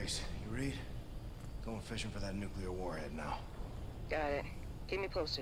Grace, you read? Going fishing for that nuclear warhead now. Got it. Keep me posted.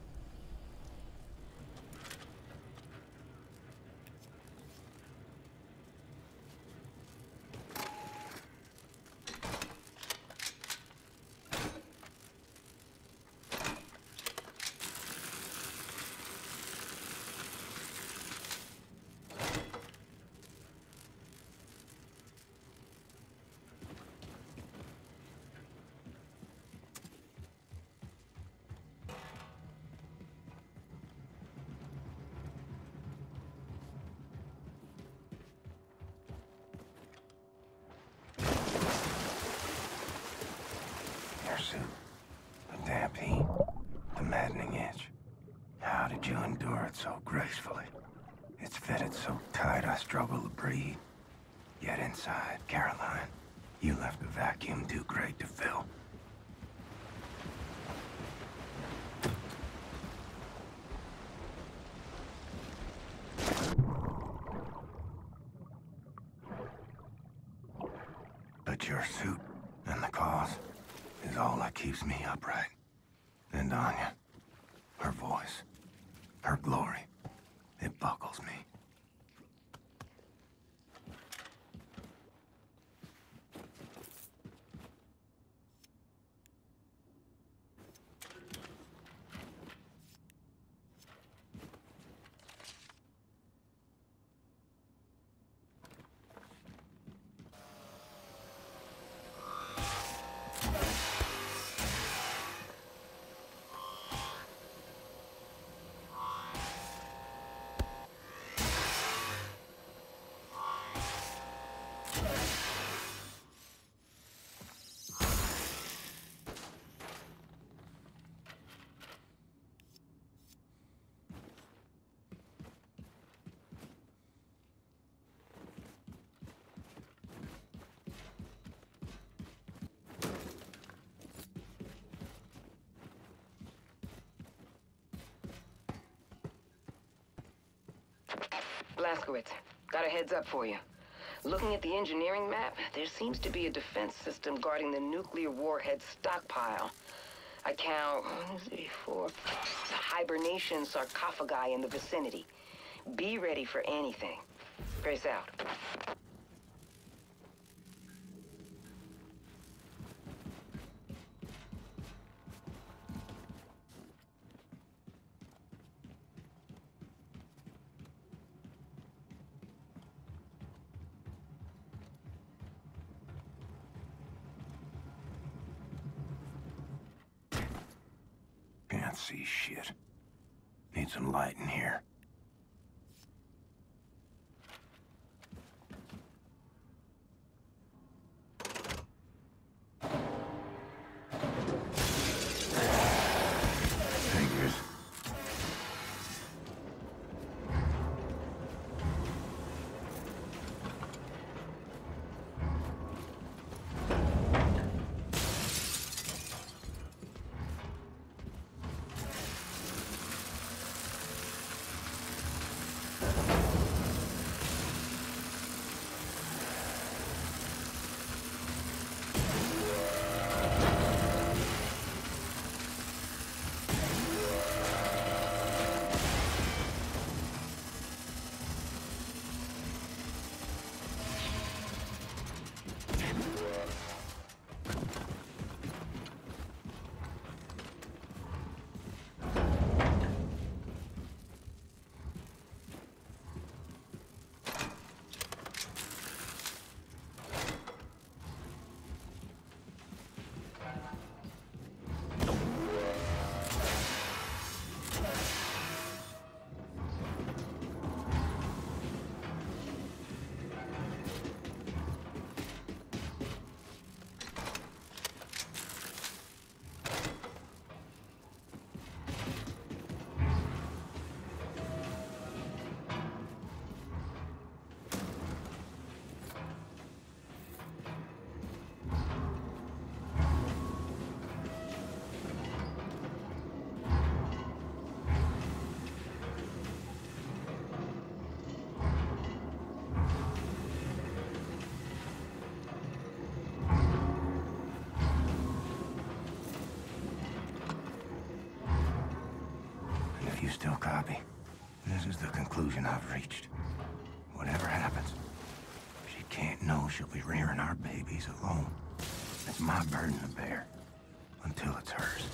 The damp heat, the maddening itch. How did you endure it so gracefully? It's fitted so tight I struggle to breathe. Yet inside, Caroline, you left a vacuum too great to fill. But your suit and the cause is all that keeps me upright. And Anya, her voice, her glory, it buckles me. Blazkowicz, got a heads up for you. Looking at the engineering map, there seems to be a defense system guarding the nuclear warhead stockpile. I count 1, 2, 3, 4 hibernation sarcophagi in the vicinity. Be ready for anything. Grace out. Can't see shit. Need some light in here. Figures. you still copy? This is the conclusion I've reached. Whatever happens, she can't know she'll be rearing our babies alone. It's my burden to bear, until it's hers.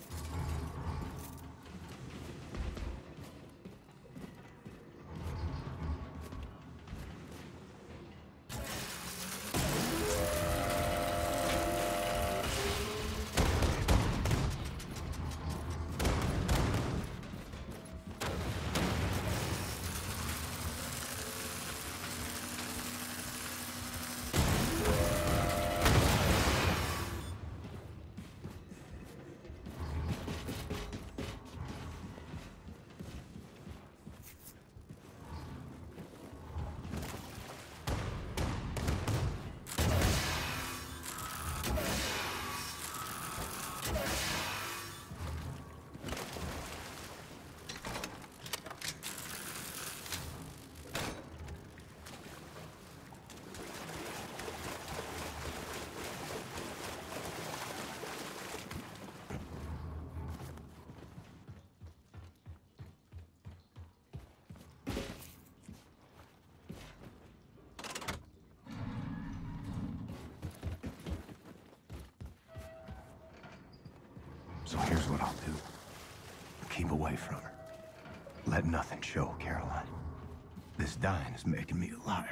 So here's what I'll do. Keep away from her. Let nothing show, Caroline. This dying is making me a liar.